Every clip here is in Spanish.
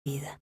vida.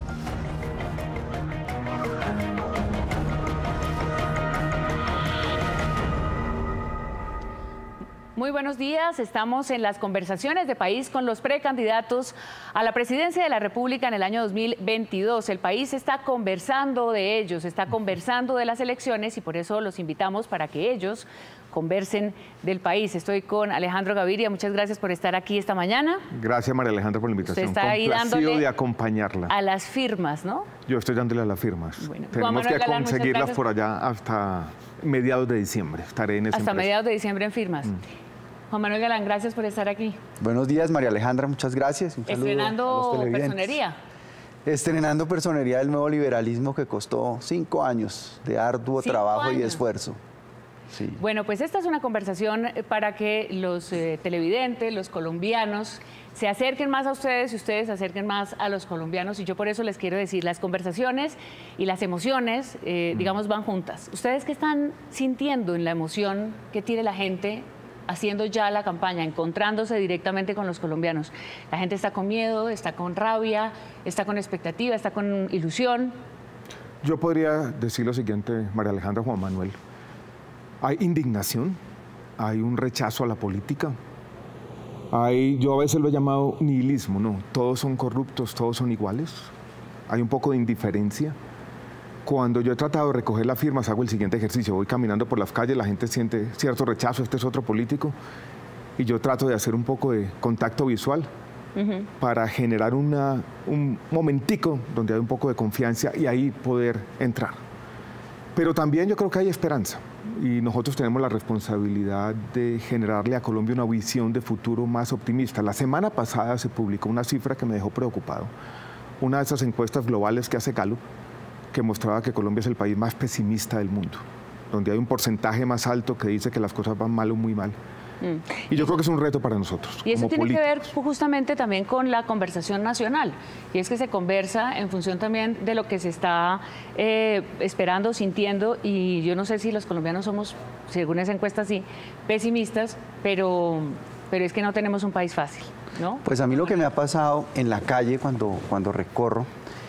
Muy buenos días, estamos en las conversaciones de país con los precandidatos a la presidencia de la República en el año 2022. El país está conversando de ellos, está conversando de las elecciones y por eso los invitamos para que ellos conversen del país. Estoy con Alejandro Gaviria, muchas gracias por estar aquí esta mañana. Gracias, María Alejandra, por la invitación. Usted está ahí dándole de acompañarla a las firmas, ¿no? Yo estoy dándole a las firmas. Bueno, tenemos que conseguirlas por allá hasta mediados de diciembre. Estaré en ese hasta mediados de diciembre en firmas. Juan Manuel Galán, gracias por estar aquí. Buenos días, María Alejandra, muchas gracias. Un saludo estrenando a los personería. Estrenando personería del nuevo liberalismo que costó 5 años de arduo trabajo y esfuerzo. Sí. Bueno, pues esta es una conversación para que los televidentes, los colombianos, se acerquen más a ustedes y ustedes se acerquen más a los colombianos. Y yo por eso les quiero decir, las conversaciones y las emociones, digamos, van juntas. ¿Ustedes qué están sintiendo en la emoción que tiene la gente haciendo ya la campaña, encontrándose directamente con los colombianos? La gente está con miedo, está con rabia, está con expectativa, está con ilusión. Yo podría decir lo siguiente, María Alejandra, Juan Manuel. Hay indignación, hay un rechazo a la política, yo a veces lo he llamado nihilismo, ¿no? Todos son corruptos, todos son iguales, hay un poco de indiferencia. Cuando yo he tratado de recoger las firmas, hago el siguiente ejercicio, voy caminando por las calles, la gente siente cierto rechazo, este es otro político, y yo trato de hacer un poco de contacto visual para generar un momentico donde hay un poco de confianza y ahí poder entrar. Pero también yo creo que hay esperanza. Y nosotros tenemos la responsabilidad de generarle a Colombia una visión de futuro más optimista. La semana pasada se publicó una cifra que me dejó preocupado. Una de esas encuestas globales que hace Gallup, que mostraba que Colombia es el país más pesimista del mundo, donde hay un porcentaje más alto que dice que las cosas van mal o muy mal. Y yo creo que es un reto para nosotros. Y eso como tiene que ver políticos. justamente también con la conversación nacional. Y es que se conversa en función también de lo que se está esperando, sintiendo. Y yo no sé si los colombianos somos, según esa encuesta, sí, pesimistas, pero es que no tenemos un país fácil, ¿no? Pues a mí lo que me ha pasado en la calle cuando recorro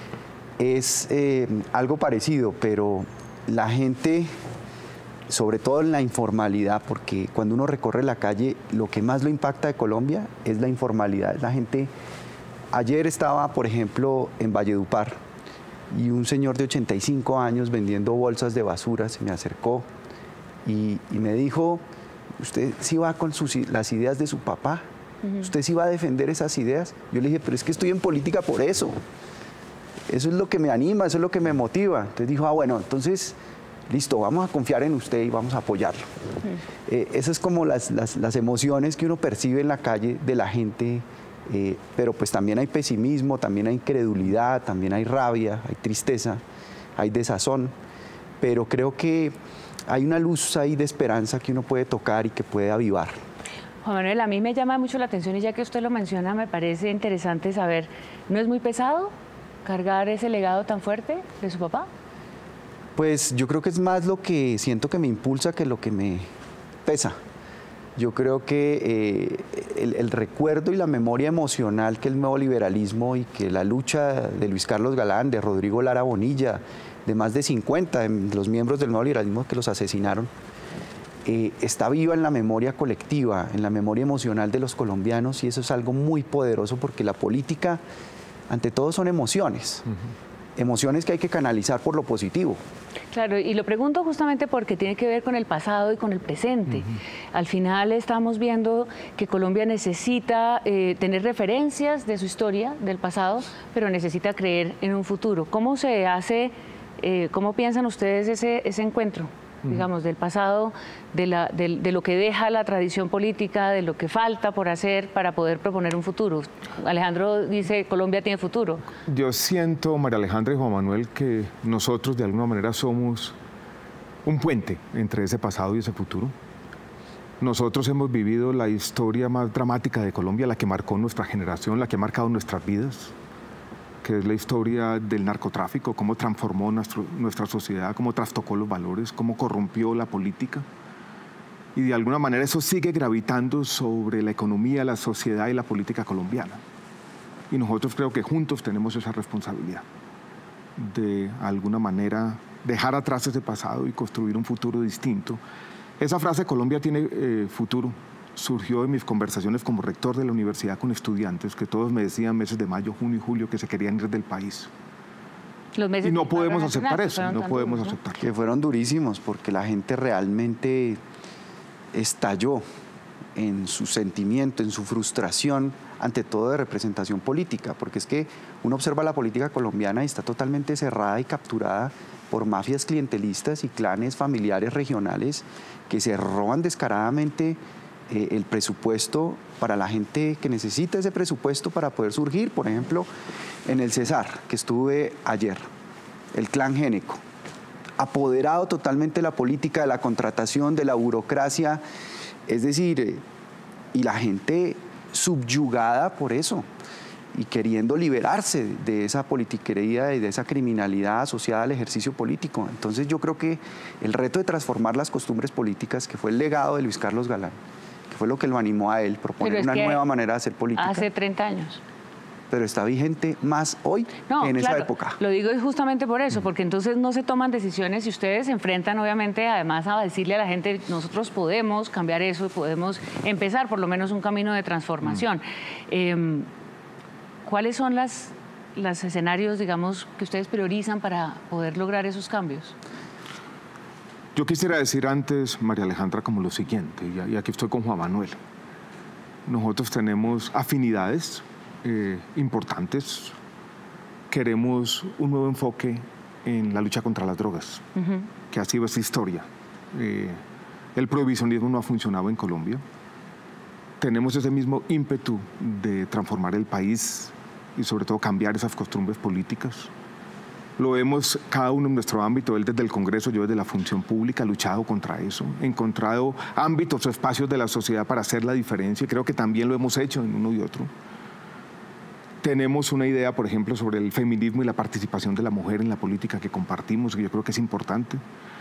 es algo parecido, pero la gente, sobre todo en la informalidad, porque cuando uno recorre la calle, lo que más lo impacta de Colombia es la informalidad. La gente, ayer estaba, por ejemplo, en Valledupar, y un señor de 85 años vendiendo bolsas de basura se me acercó y me dijo, ¿usted sí va con las ideas de su papá? ¿Usted sí va a defender esas ideas? Yo le dije, pero es que estoy en política por eso. Eso es lo que me anima, eso es lo que me motiva. Entonces dijo, bueno, entonces, listo, vamos a confiar en usted y vamos a apoyarlo. Esas es como las emociones que uno percibe en la calle de la gente, pero pues también hay pesimismo, también hay incredulidad, también hay rabia, hay tristeza, hay desazón, pero creo que hay una luz ahí de esperanza que uno puede tocar y que puede avivar. Juan Manuel, a mí me llama mucho la atención y ya que usted lo menciona, me parece interesante saber, ¿no es muy pesado cargar ese legado tan fuerte de su papá? Pues yo creo que es más lo que siento que me impulsa que lo que me pesa. Yo creo que el recuerdo y la memoria emocional que el nuevo liberalismo y que la lucha de Luis Carlos Galán, de Rodrigo Lara Bonilla, de más de 50 de los miembros del nuevo liberalismo que los asesinaron, está viva en la memoria colectiva, en la memoria emocional de los colombianos, y eso es algo muy poderoso porque la política, ante todo, son emociones. Emociones que hay que canalizar por lo positivo. Claro, y lo pregunto justamente porque tiene que ver con el pasado y con el presente. Al final estamos viendo que Colombia necesita tener referencias de su historia, del pasado, pero necesita creer en un futuro. ¿Cómo se hace, cómo piensan ustedes ese encuentro? Digamos, del pasado, de lo que deja la tradición política, de lo que falta por hacer para poder proponer un futuro. Alejandro dice, Colombia tiene futuro. Yo siento, María Alejandra y Juan Manuel, que nosotros de alguna manera somos un puente entre ese pasado y ese futuro. Nosotros hemos vivido la historia más dramática de Colombia, la que marcó nuestra generación, la que ha marcado nuestras vidas, que es la historia del narcotráfico, cómo transformó nuestra sociedad, cómo trastocó los valores, cómo corrompió la política. Y de alguna manera eso sigue gravitando sobre la economía, la sociedad y la política colombiana. Y nosotros creo que juntos tenemos esa responsabilidad de alguna manera dejar atrás ese pasado y construir un futuro distinto. Esa frase, Colombia tiene futuro, surgió en mis conversaciones como rector de la universidad con estudiantes que todos me decían meses de mayo, junio y julio que se querían ir del país. Y no podemos aceptar eso, no podemos aceptarlo. Que fueron durísimos porque la gente realmente estalló en su sentimiento, en su frustración, ante todo de representación política, porque es que uno observa la política colombiana y está totalmente cerrada y capturada por mafias clientelistas y clanes familiares regionales que se roban descaradamente el presupuesto para la gente que necesita ese presupuesto para poder surgir. Por ejemplo, en el Cesar, que estuve ayer, el clan Géneco, apoderado totalmente de la política, de la contratación, de la burocracia, es decir, y la gente subyugada por eso y queriendo liberarse de esa politiquería y de esa criminalidad asociada al ejercicio político. Entonces yo creo que el reto de transformar las costumbres políticas, que fue el legado de Luis Carlos Galán, que fue lo que lo animó a él, proponer una nueva manera de hacer política. Hace 30 años. Pero está vigente más hoy que en esa época. Lo digo justamente por eso, porque entonces no se toman decisiones y ustedes se enfrentan obviamente además a decirle a la gente, nosotros podemos cambiar eso y podemos empezar por lo menos un camino de transformación. ¿Cuáles son los escenarios, digamos, que ustedes priorizan para poder lograr esos cambios? Yo quisiera decir antes, María Alejandra, como lo siguiente, y aquí estoy con Juan Manuel. Nosotros tenemos afinidades importantes. Queremos un nuevo enfoque en la lucha contra las drogas, que ha sido esa historia. El prohibicionismo no ha funcionado en Colombia. Tenemos ese mismo ímpetu de transformar el país y sobre todo cambiar esas costumbres políticas. Lo vemos cada uno en nuestro ámbito, él desde el Congreso, yo desde la función pública, luchado contra eso, encontrado ámbitos o espacios de la sociedad para hacer la diferencia, y creo que también lo hemos hecho en uno y otro. Tenemos una idea, por ejemplo, sobre el feminismo y la participación de la mujer en la política que compartimos, que yo creo que es importante.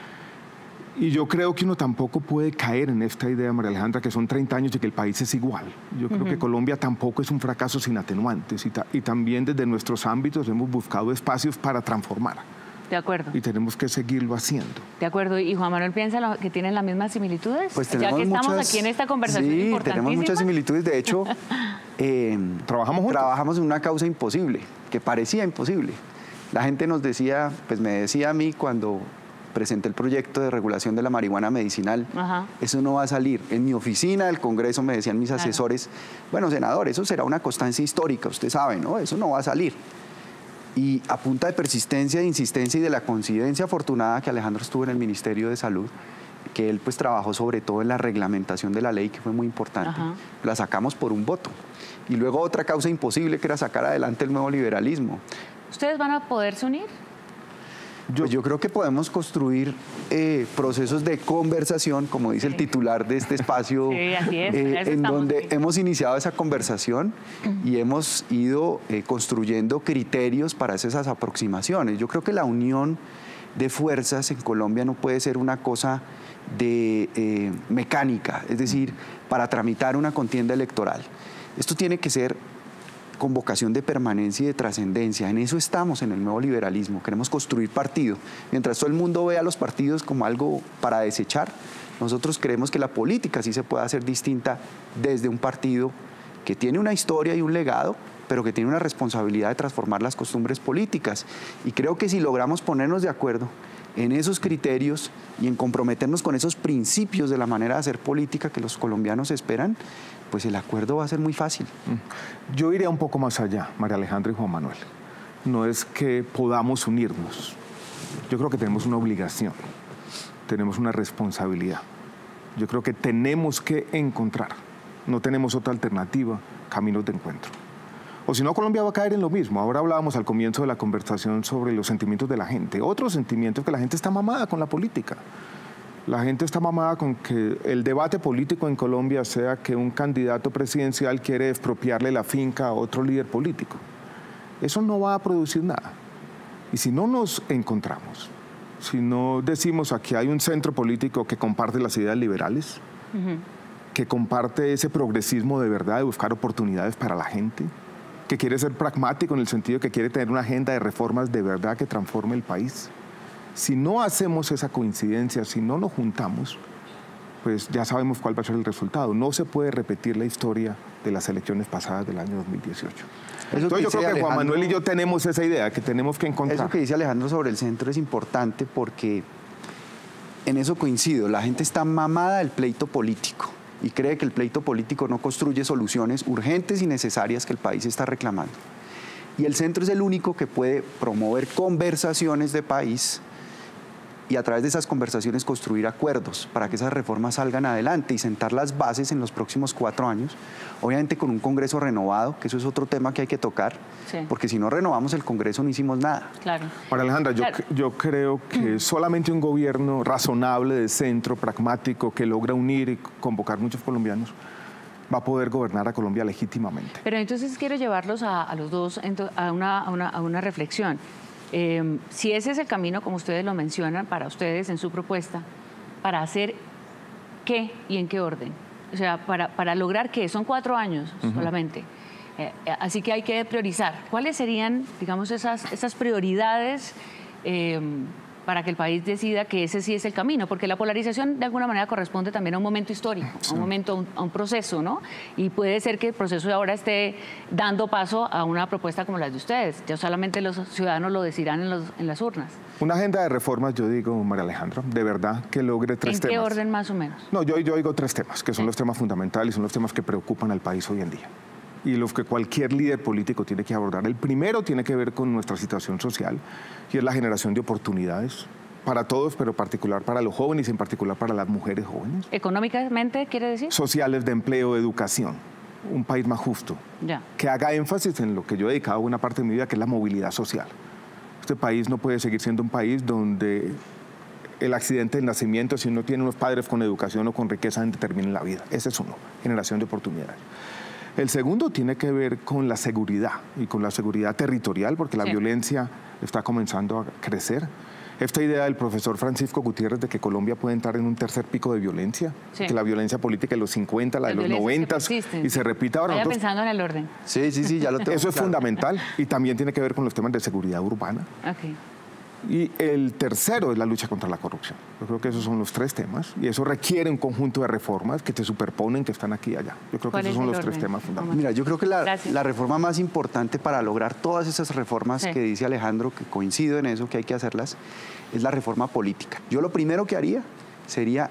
Y yo creo que uno tampoco puede caer en esta idea, María Alejandra, que son 30 años y que el país es igual. Yo creo que Colombia tampoco es un fracaso sin atenuantes y también desde nuestros ámbitos hemos buscado espacios para transformar. De acuerdo. Y tenemos que seguirlo haciendo. De acuerdo. ¿Y Juan Manuel piensa que tienen las mismas similitudes? Pues ya que estamos aquí en esta conversación importantísima. Sí, tenemos muchas similitudes. De hecho, ¿Trabajamos juntos? Trabajamos en una causa imposible, que parecía imposible. La gente nos decía, pues me decía a mí cuando presenté el proyecto de regulación de la marihuana medicinal, eso no va a salir. En mi oficina del Congreso me decían mis asesores, bueno, senador, eso será una constancia histórica, usted sabe, ¿no? Eso no va a salir. Y a punta de persistencia, de insistencia y de la coincidencia afortunada que Alejandro estuvo en el Ministerio de Salud, que él pues trabajó sobre todo en la reglamentación de la ley, que fue muy importante, la sacamos por un voto. Y luego otra causa imposible que era sacar adelante el nuevo liberalismo. ¿Ustedes van a poderse unir? Yo creo que podemos construir procesos de conversación, como dice el titular de este espacio, sí, así es, en donde hemos iniciado esa conversación y hemos ido construyendo criterios para esas aproximaciones. Yo creo que la unión de fuerzas en Colombia no puede ser una cosa de mecánica, es decir, para tramitar una contienda electoral. Esto tiene que ser con vocación de permanencia y de trascendencia. En eso estamos en el nuevo liberalismo. Queremos construir partido. Mientras todo el mundo ve a los partidos como algo para desechar, nosotros creemos que la política sí se puede hacer distinta desde un partido que tiene una historia y un legado, pero que tiene una responsabilidad de transformar las costumbres políticas. Y creo que si logramos ponernos de acuerdo en esos criterios y en comprometernos con esos principios de la manera de hacer política que los colombianos esperan, pues el acuerdo va a ser muy fácil. Yo iría un poco más allá, María Alejandra y Juan Manuel. No es que podamos unirnos. Yo creo que tenemos una obligación, tenemos una responsabilidad. Yo creo que tenemos que encontrar, no tenemos otra alternativa, caminos de encuentro. O si no, Colombia va a caer en lo mismo. Ahora hablábamos al comienzo de la conversación sobre los sentimientos de la gente. Otros sentimientos que la gente está mamada con la política. La gente está mamada con que el debate político en Colombia sea que un candidato presidencial quiere expropiarle la finca a otro líder político. Eso no va a producir nada. Y si no nos encontramos, si no decimos aquí hay un centro político que comparte las ideas liberales, que comparte ese progresismo de verdad de buscar oportunidades para la gente, que quiere ser pragmático en el sentido que quiere tener una agenda de reformas de verdad que transforme el país. Si no hacemos esa coincidencia, si no nos juntamos, pues ya sabemos cuál va a ser el resultado. No se puede repetir la historia de las elecciones pasadas del año 2018. Entonces yo creo que Juan Manuel y yo tenemos esa idea, que tenemos que encontrar. Eso que dice Alejandro sobre el centro es importante porque en eso coincido. La gente está mamada del pleito político y cree que el pleito político no construye soluciones urgentes y necesarias que el país está reclamando. Y el centro es el único que puede promover conversaciones de país y a través de esas conversaciones construir acuerdos para que esas reformas salgan adelante y sentar las bases en los próximos 4 años, obviamente con un Congreso renovado, que eso es otro tema que hay que tocar, sí, porque si no renovamos el Congreso no hicimos nada. Claro. Ahora, Alejandra, yo creo que solamente un gobierno razonable de centro, pragmático, que logra unir y convocar muchos colombianos, va a poder gobernar a Colombia legítimamente. Pero entonces quiero llevarlos a los dos a una reflexión. Si ese es el camino, como ustedes lo mencionan, para ustedes en su propuesta, ¿para hacer qué y en qué orden? O sea, para lograr qué, son 4 años solamente. Así que hay que priorizar. ¿Cuáles serían, digamos, esas prioridades para que el país decida que ese sí es el camino? Porque la polarización de alguna manera corresponde también a un momento histórico, sí, a un momento, a un proceso, ¿no? Y puede ser que el proceso de ahora esté dando paso a una propuesta como la de ustedes. Ya solamente los ciudadanos lo decidirán en las urnas. Una agenda de reformas, yo digo, María Alejandra, de verdad que logre 3 temas. ¿En qué orden más o menos? No, yo digo 3 temas, que son los temas fundamentales, son los temas que preocupan al país hoy en día. Y los que cualquier líder político tiene que abordar. El primero tiene que ver con nuestra situación social y es la generación de oportunidades para todos, pero particular para los jóvenes y en particular para las mujeres jóvenes. ¿Económicamente quiere decir? Sociales, de empleo, educación. Un país más justo. Ya. Que haga énfasis en lo que yo he dedicado buena parte de mi vida, que es la movilidad social. Este país no puede seguir siendo un país donde el accidente del nacimiento, si uno tiene unos padres con educación o con riqueza, determina la vida. Ese es uno, generación de oportunidades. El segundo tiene que ver con la seguridad y con la seguridad territorial, porque la violencia está comenzando a crecer. Esta idea del profesor Francisco Gutiérrez de que Colombia puede entrar en un tercer pico de violencia, que la violencia política de los 50, la de los 90 y se repita ahora. Vaya pensando en el orden. Sí, ya lo tengo. Eso es fundamental y también tiene que ver con los temas de seguridad urbana. Okay. Y el tercero es la lucha contra la corrupción. Yo creo que esos son los 3 temas y eso requiere un conjunto de reformas que se superponen, que están aquí y allá. Yo creo que esos son los 3 temas fundamentales. Mira, yo creo que la reforma más importante para lograr todas esas reformas que dice Alejandro, que coincido en eso, que hay que hacerlas, es la reforma política. Yo lo primero que haría sería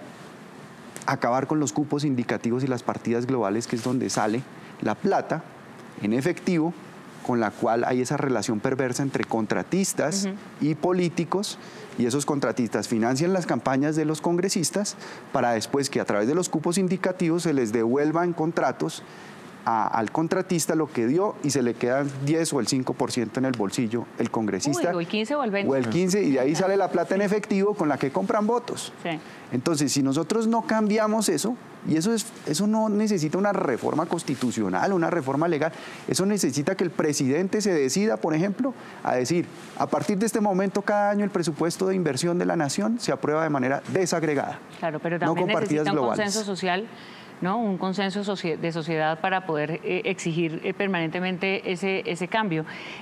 acabar con los cupos indicativos y las partidas globales, que es donde sale la plata en efectivo, con la cual hay esa relación perversa entre contratistas y políticos, y esos contratistas financian las campañas de los congresistas para después que a través de los cupos indicativos se les devuelvan contratos al contratista lo que dio y se le quedan 10 o el 5% en el bolsillo el congresista. O el 15 o el 20. O el 15 y de ahí sale la plata en efectivo con la que compran votos. Sí. Entonces, si nosotros no cambiamos eso, y eso no necesita una reforma constitucional, una reforma legal, eso necesita que el presidente se decida, por ejemplo, a decir, a partir de este momento cada año el presupuesto de inversión de la nación se aprueba de manera desagregada. Claro, pero también necesita un consenso social, ¿no? Un consenso de sociedad para poder exigir permanentemente ese cambio.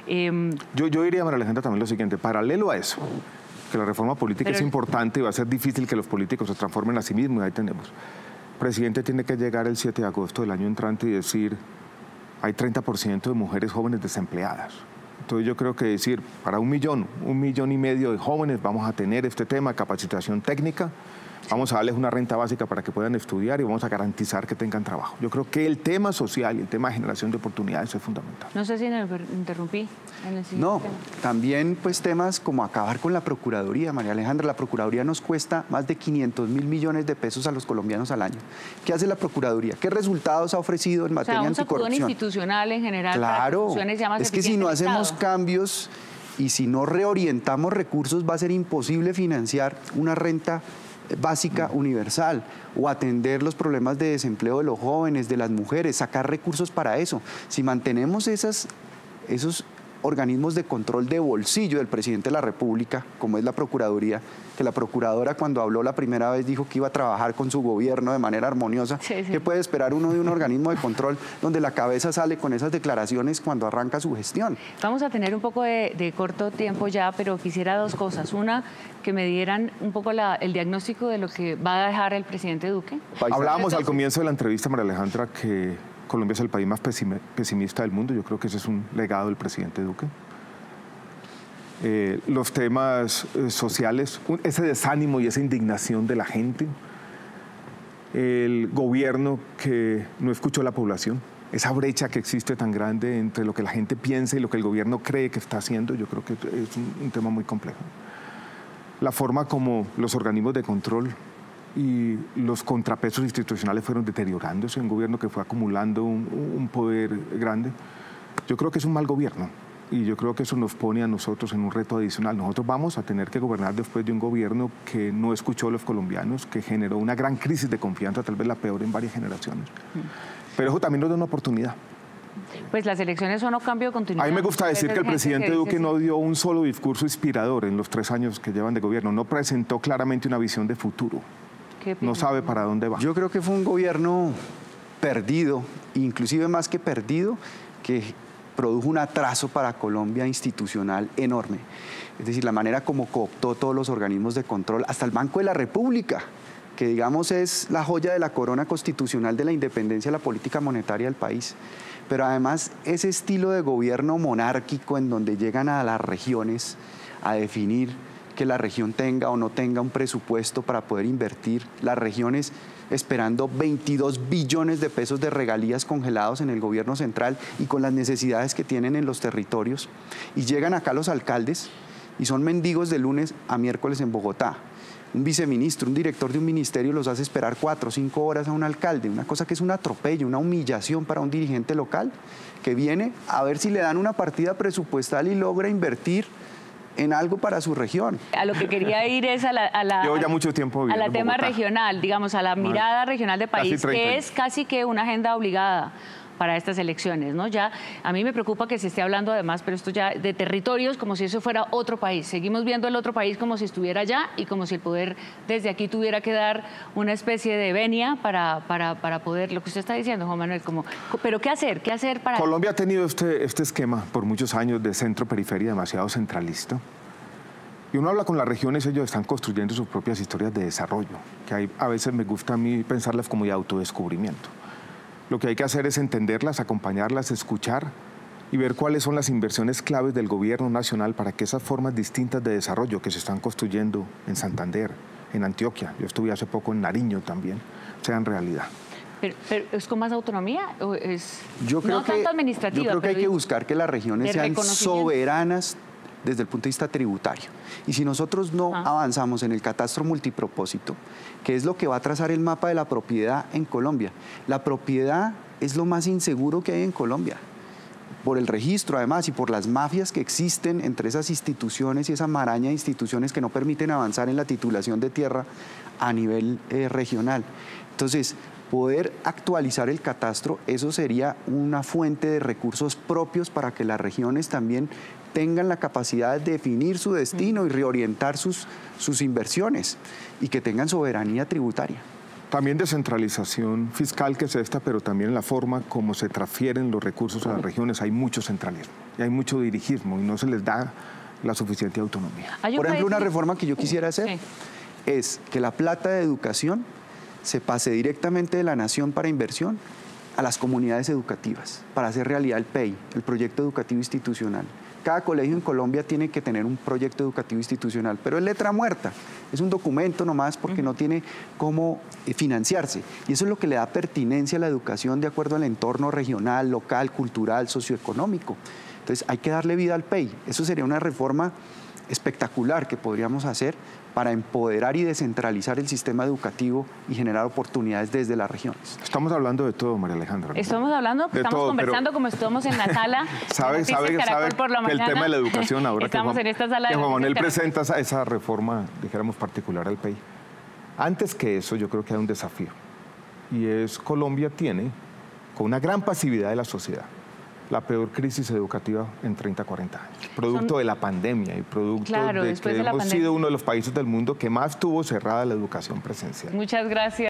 Yo diría, María Alejandra, también lo siguiente, paralelo a eso, que la reforma política es importante y va a ser difícil que los políticos se transformen a sí mismos, y ahí tenemos. El presidente tiene que llegar el 7 de agosto del año entrante y decir, hay 30% de mujeres jóvenes desempleadas. Entonces yo creo que decir, para 1,5 millones de jóvenes vamos a tener este tema, capacitación técnica, vamos a darles una renta básica para que puedan estudiar y vamos a garantizar que tengan trabajo. Yo creo que el tema social y el tema de generación de oportunidades es fundamental. No sé si interrumpí en el siguiente No, tema. también pues temas como acabar con la Procuraduría, María Alejandra. La Procuraduría nos cuesta más de 500.000 millones de pesos a los colombianos al año. ¿Qué hace la Procuraduría? ¿Qué resultados ha ofrecido en materia anticorrupción? Un sacudón institucional en general. Claro, es que si no hacemos cambios y si no reorientamos recursos va a ser imposible financiar una renta básica universal o atender los problemas de desempleo de los jóvenes, de las mujeres, sacar recursos para eso. Si mantenemos esos organismos de control de bolsillo del presidente de la República, como es la Procuraduría, que la Procuradora cuando habló la primera vez dijo que iba a trabajar con su gobierno de manera armoniosa. Sí, sí. ¿Qué puede esperar uno de un organismo de control donde la cabeza sale con esas declaraciones cuando arranca su gestión? Vamos a tener un poco de corto tiempo ya, pero quisiera dos cosas. Una, que me dieran un poco el diagnóstico de lo que va a dejar el presidente Duque. Hablábamos al comienzo de la entrevista, María Alejandra, que Colombia es el país más pesimista del mundo. Yo creo que ese es un legado del presidente Duque. Los temas sociales, ese desánimo y esa indignación de la gente. El gobierno que no escuchó a la población. Esa brecha que existe tan grande entre lo que la gente piensa y lo que el gobierno cree que está haciendo, yo creo que es un tema muy complejo. La forma como los organismos de control y los contrapesos institucionales fueron deteriorándose, un gobierno que fue acumulando un poder grande. Yo creo que es un mal gobierno y yo creo que eso nos pone a nosotros en un reto adicional. Nosotros vamos a tener que gobernar después de un gobierno que no escuchó a los colombianos, que generó una gran crisis de confianza, tal vez la peor en varias generaciones. Pero eso también nos da una oportunidad. Pues las elecciones son un cambio de continuidad. A mí me gusta decir que el presidente Duque no dio un solo discurso inspirador en los 3 años que llevan de gobierno, no presentó claramente una visión de futuro. No sabe para dónde va. Yo creo que fue un gobierno perdido, inclusive más que perdido, que produjo un atraso para Colombia institucional enorme. Es decir, la manera como cooptó todos los organismos de control, hasta el Banco de la República, que digamos es la joya de la corona constitucional de la independencia de la política monetaria del país. Pero además ese estilo de gobierno monárquico en donde llegan a las regiones a definir que la región tenga o no tenga un presupuesto para poder invertir, las regiones esperando 22 billones de pesos de regalías congelados en el gobierno central y con las necesidades que tienen en los territorios, y llegan acá los alcaldes y son mendigos de lunes a miércoles en Bogotá. Un viceministro, un director de un ministerio los hace esperar 4 o 5 horas a un alcalde, una cosa que es un atropello, una humillación para un dirigente local que viene a ver si le dan una partida presupuestal y logra invertir en algo para su región. A lo que quería ir es Llevo ya mucho tiempo a la tema regional, digamos, a la mirada regional del país, que es casi que una agenda obligada para estas elecciones, ¿no? Ya a mí me preocupa que se esté hablando además, pero esto ya de territorios como si eso fuera otro país. Seguimos viendo el otro país como si estuviera allá y como si el poder desde aquí tuviera que dar una especie de venia para poder, lo que usted está diciendo, Juan Manuel, pero ¿qué hacer? ¿Qué hacer para...? Colombia ha tenido este esquema por muchos años de centro-periferia demasiado centralista. Y uno habla con las regiones, ellos están construyendo sus propias historias de desarrollo, que a veces me gusta a mí pensarlas como de autodescubrimiento. Lo que hay que hacer es entenderlas, acompañarlas, escuchar y ver cuáles son las inversiones claves del gobierno nacional para que esas formas distintas de desarrollo que se están construyendo en Santander, en Antioquia, yo estuve hace poco en Nariño también, sean realidad. ¿Pero es con más autonomía o es yo creo no tanto administrativa? Yo creo que hay que buscar que las regiones sean soberanas desde el punto de vista tributario. Y si nosotros no avanzamos en el catastro multipropósito, que es lo que va a trazar el mapa de la propiedad en Colombia, la propiedad es lo más inseguro que hay en Colombia, por el registro además y por las mafias que existen entre esas instituciones y esa maraña de instituciones que no permiten avanzar en la titulación de tierra a nivel regional. Entonces, poder actualizar el catastro, eso sería una fuente de recursos propios para que las regiones también tengan la capacidad de definir su destino y reorientar sus inversiones y que tengan soberanía tributaria. También descentralización fiscal, que es esta, pero también la forma como se transfieren los recursos a las regiones. Hay mucho centralismo y hay mucho dirigismo y no se les da la suficiente autonomía. Por ejemplo, una reforma que yo quisiera hacer es que la plata de educación se pase directamente de la nación para inversión a las comunidades educativas, para hacer realidad el PEI, el Proyecto Educativo Institucional. Cada colegio en Colombia tiene que tener un proyecto educativo institucional, pero es letra muerta, es un documento nomás porque no tiene cómo financiarse. Y eso es lo que le da pertinencia a la educación de acuerdo al entorno regional, local, cultural, socioeconómico. Entonces hay que darle vida al PEI. Eso sería una reforma espectacular que podríamos hacer para empoderar y descentralizar el sistema educativo y generar oportunidades desde las regiones. Estamos hablando de todo, María Alejandra. Estamos hablando, estamos conversando como estamos en la sala. sabe que el tema de la educación ahora estamos en esta sala que Juan Manuel presenta esa reforma, dijéramos, particular al PEI. Antes que eso, yo creo que hay un desafío. Y es Colombia tiene, con una gran pasividad de la sociedad, la peor crisis educativa en 30, 40 años. Producto de la pandemia y producto de que hemos sido uno de los países del mundo que más tuvo cerrada la educación presencial. Muchas gracias.